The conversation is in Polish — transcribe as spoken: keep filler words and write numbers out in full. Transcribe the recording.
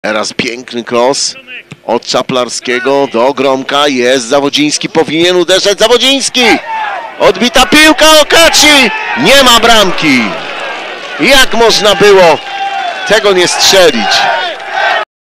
Teraz piękny cross od Czaplarskiego do Gromka. Jest Zawodziński, powinien uderzać. Zawodziński! Odbita piłka Okaci! Nie ma bramki! Jak można było tego nie strzelić?